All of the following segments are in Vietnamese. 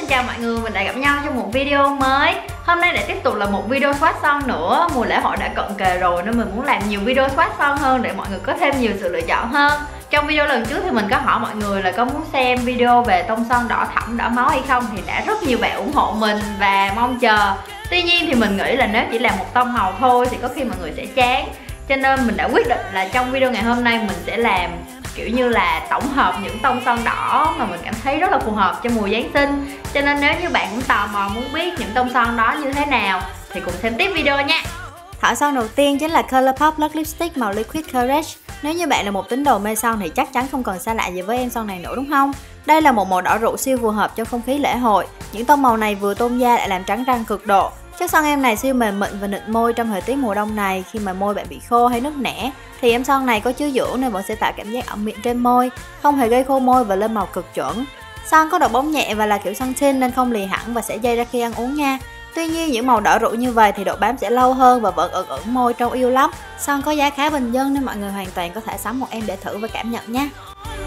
Xin chào mọi người, mình lại gặp nhau trong một video mới. Hôm nay lại tiếp tục là một video swatch son nữa. Mùa lễ hội đã cận kề rồi nên mình muốn làm nhiều video swatch son hơn để mọi người có thêm nhiều sự lựa chọn hơn. Trong video lần trước thì mình có hỏi mọi người là có muốn xem video về tông son đỏ thẫm đỏ máu hay không, thì đã rất nhiều bạn ủng hộ mình và mong chờ. Tuy nhiên thì mình nghĩ là nếu chỉ làm một tông màu thôi thì có khi mọi người sẽ chán, cho nên mình đã quyết định là trong video ngày hôm nay mình sẽ làm kiểu như là tổng hợp những tông son đỏ mà mình cảm thấy rất là phù hợp cho mùa Giáng sinh. Cho nên nếu như bạn cũng tò mò muốn biết những tông son đó như thế nào thì cùng xem tiếp video nha. Thỏi son đầu tiên chính là Colourpop Luxe Lipstick màu Liquid Courage. Nếu như bạn là một tín đồ mê son thì chắc chắn không còn xa lạ gì với em son này nữa đúng không? Đây là một màu đỏ rượu siêu phù hợp cho không khí lễ hội. Những tông màu này vừa tôn da lại làm trắng răng cực độ. Chất son em này siêu mềm mịn và nịnh môi trong thời tiết mùa đông này. Khi mà môi bạn bị khô hay nứt nẻ thì em son này có chứa dưỡng nên vẫn sẽ tạo cảm giác ẩm miệng trên môi, không hề gây khô môi và lên màu cực chuẩn. Son có độ bóng nhẹ và là kiểu son thin nên không lì hẳn và sẽ dây ra khi ăn uống nha. Tuy nhiên những màu đỏ rượu như vậy thì độ bám sẽ lâu hơn và vẫn ửng ửng môi trông yêu lắm. Son có giá khá bình dân nên mọi người hoàn toàn có thể sắm một em để thử và cảm nhận nha.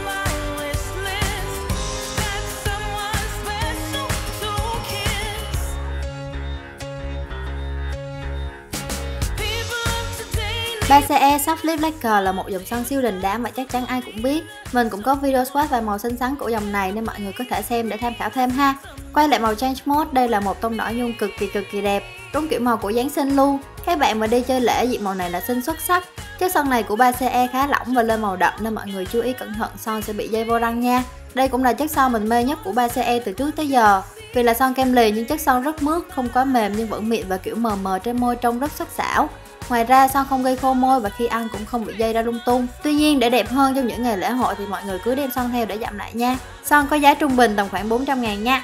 BCE Soft Lip Lacquer là một dòng son siêu đình đám và chắc chắn ai cũng biết. Mình cũng có video swatch vài màu xinh xắn của dòng này nên mọi người có thể xem để tham khảo thêm ha. Quay lại màu Change Mode, đây là một tông đỏ nhung cực kỳ đẹp, đúng kiểu màu của Giáng sinh luôn. Các bạn mà đi chơi lễ diện màu này là xinh xuất sắc. Chất son này của BCE khá lỏng và lên màu đậm nên mọi người chú ý cẩn thận son sẽ bị dây vô răng nha. Đây cũng là chất son mình mê nhất của BCE từ trước tới giờ. Vì là son kem lì nhưng chất son rất mướt, không quá mềm nhưng vẫn mịn và kiểu mờ mờ trên môi trông rất sắc sảo. Ngoài ra son không gây khô môi và khi ăn cũng không bị dây ra lung tung. Tuy nhiên để đẹp hơn trong những ngày lễ hội thì mọi người cứ đem son theo để dặm lại nha. Son có giá trung bình tầm khoảng 400.000 nha.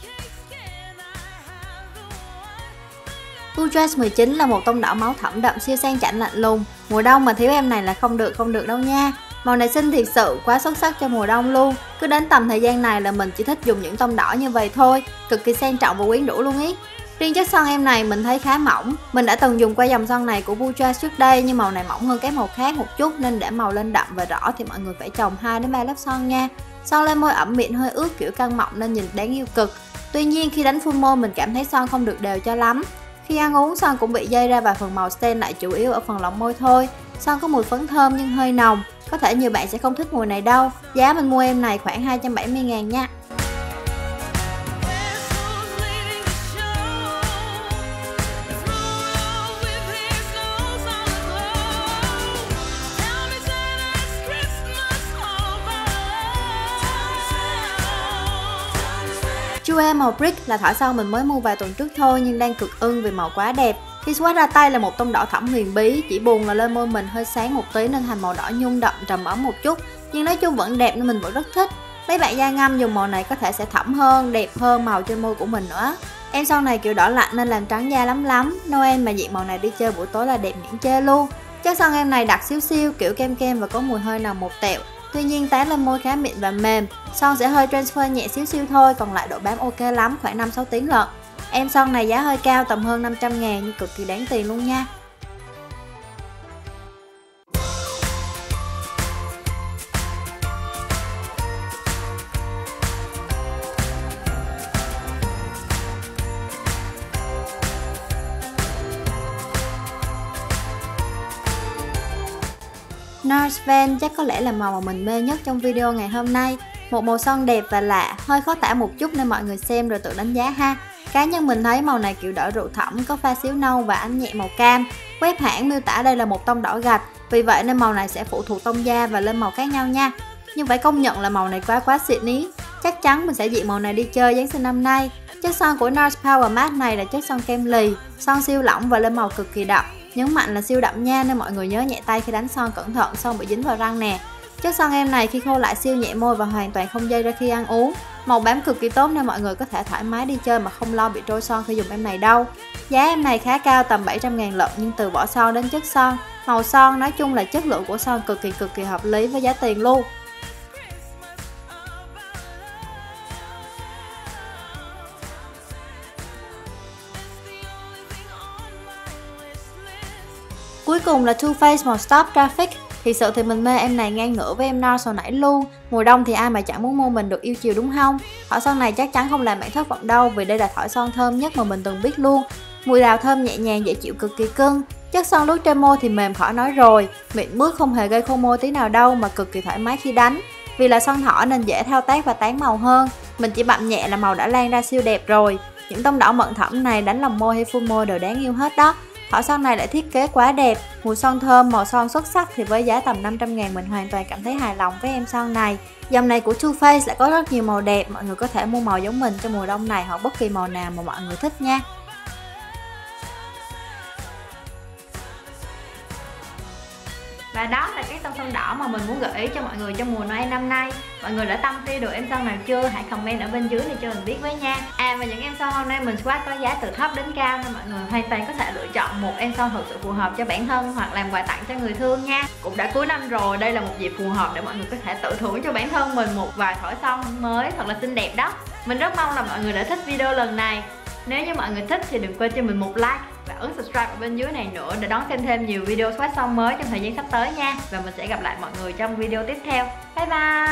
Bourjois 19 là một tông đỏ máu thẫm đậm siêu sang chảnh lạnh lùng. Mùa đông mà thiếu em này là không được đâu nha. Màu này xinh thiệt sự, quá xuất sắc cho mùa đông luôn. Cứ đến tầm thời gian này là mình chỉ thích dùng những tông đỏ như vậy thôi, cực kỳ sang trọng và quyến rũ luôn ý. Riêng chất son em này mình thấy khá mỏng. Mình đã từng dùng qua dòng son này của Bourjois trước đây nhưng màu này mỏng hơn các màu khác một chút nên để màu lên đậm và rõ thì mọi người phải chồng 2 đến 3 lớp son nha. Son lên môi ẩm miệng hơi ướt kiểu căng mọng nên nhìn đáng yêu cực. Tuy nhiên khi đánh full môi mình cảm thấy son không được đều cho lắm. Khi ăn uống son cũng bị dây ra và phần màu stain lại chủ yếu ở phần lòng môi thôi. Son có mùi phấn thơm nhưng hơi nồng. Có thể nhiều bạn sẽ không thích mùi này đâu. Giá mình mua em này khoảng 270.000 nha. Chua màu Brick là thỏi son mình mới mua vài tuần trước thôi nhưng đang cực ưng vì màu quá đẹp. Khi swatch ra tay là một tông đỏ thẫm huyền bí, chỉ buồn là lên môi mình hơi sáng một tí nên thành màu đỏ nhung đậm trầm ấm một chút. Nhưng nói chung vẫn đẹp nên mình vẫn rất thích. Mấy bạn da ngăm dùng màu này có thể sẽ thẫm hơn, đẹp hơn màu trên môi của mình nữa. Em son này kiểu đỏ lạnh nên làm trắng da lắm. Noel mà diện màu này đi chơi buổi tối là đẹp miễn chê luôn. Chất son em này đặc xíu kiểu kem và có mùi hơi nồng một tẹo. Tuy nhiên tán lên môi khá mịn và mềm. Son sẽ hơi transfer nhẹ xíu thôi, còn lại độ bám ok lắm, khoảng 5-6 tiếng lận. Em son này giá hơi cao tầm hơn 500.000 nhưng cực kỳ đáng tiền luôn nha. Nars Van chắc có lẽ là màu mà mình mê nhất trong video ngày hôm nay. Một màu son đẹp và lạ, hơi khó tả một chút nên mọi người xem rồi tự đánh giá ha. Cá nhân mình thấy màu này kiểu đỏ rượu thẫm, có pha xíu nâu và ánh nhẹ màu cam. Web hãng miêu tả đây là một tông đỏ gạch, vì vậy nên màu này sẽ phụ thuộc tông da và lên màu khác nhau nha. Nhưng phải công nhận là màu này quá xịn ý. Chắc chắn mình sẽ diện màu này đi chơi Giáng sinh năm nay. Chất son của Nars Power Matte này là chất son kem lì, son siêu lỏng và lên màu cực kỳ đậm. Nhấn mạnh là siêu đậm nha nên mọi người nhớ nhẹ tay khi đánh son cẩn thận son bị dính vào răng nè. Chất son em này khi khô lại siêu nhẹ môi và hoàn toàn không dây ra khi ăn uống. Màu bám cực kỳ tốt nên mọi người có thể thoải mái đi chơi mà không lo bị trôi son khi dùng em này đâu. Giá em này khá cao tầm 700.000 lận nhưng từ vỏ son đến chất son, màu son nói chung là chất lượng của son cực kỳ hợp lý với giá tiền luôn. Cuối cùng là Too Faced màu Stop Traffic. Thì sự thì mình mê em này ngang ngửa với em NARS hồi nãy luôn. Mùa đông thì ai mà chẳng muốn mua mình được yêu chiều đúng không? Thỏi son này chắc chắn không làm bạn thất vọng đâu, vì đây là thỏi son thơm nhất mà mình từng biết luôn. Mùi đào thơm nhẹ nhàng, dễ chịu cực kỳ cưng. Chất son lướt trên môi thì mềm khỏi nói rồi, mịn mướt không hề gây khô môi tí nào đâu, mà cực kỳ thoải mái khi đánh. Vì là son thỏi nên dễ thao tác và tán màu hơn. Mình chỉ bặm nhẹ là màu đã lan ra siêu đẹp rồi. Những tông đỏ mận thẫm này đánh lòng môi hay full môi đều đáng yêu hết đó. Thỏi son này lại thiết kế quá đẹp, mùi son thơm, màu son xuất sắc, thì với giá tầm 500.000 mình hoàn toàn cảm thấy hài lòng với em son này. Dòng này của Too Faced lại có rất nhiều màu đẹp, mọi người có thể mua màu giống mình cho mùa đông này hoặc bất kỳ màu nào mà mọi người thích nha. Và đó là cái tông son đỏ mà mình muốn gợi ý cho mọi người trong mùa Noel năm nay. Mọi người đã tâm tiêu được em son nào chưa? Hãy comment ở bên dưới để cho mình biết với nha. Và những em son hôm nay mình swatch có giá từ thấp đến cao, nên mọi người hoàn toàn có thể lựa chọn một em son thực sự phù hợp cho bản thân hoặc làm quà tặng cho người thương nha. Cũng đã cuối năm rồi, đây là một dịp phù hợp để mọi người có thể tự thưởng cho bản thân mình một vài thỏi son mới thật là xinh đẹp đó. Mình rất mong là mọi người đã thích video lần này. Nếu như mọi người thích thì đừng quên cho mình một like và ấn subscribe ở bên dưới này nữa để đón xem thêm nhiều video swatch son mới trong thời gian sắp tới nha. Và mình sẽ gặp lại mọi người trong video tiếp theo. Bye bye!